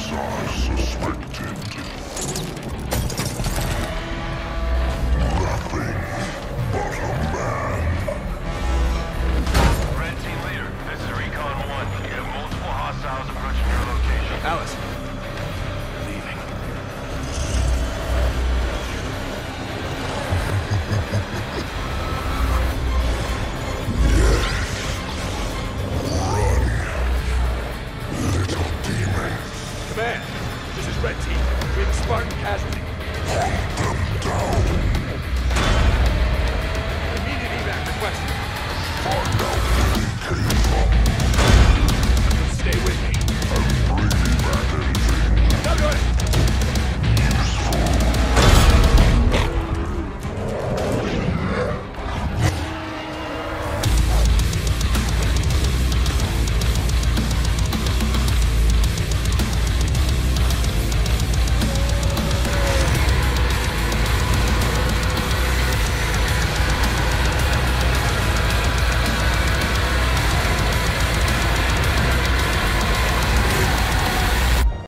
as I suspected. Nothing but a man. Red Team Leader, this is Recon 1. You have multiple hostiles approaching your location. Alice. Leaving. Little demon. Command, this is Red Team. We have a Spartan casualty. Hunt them down. Immediate evac requested.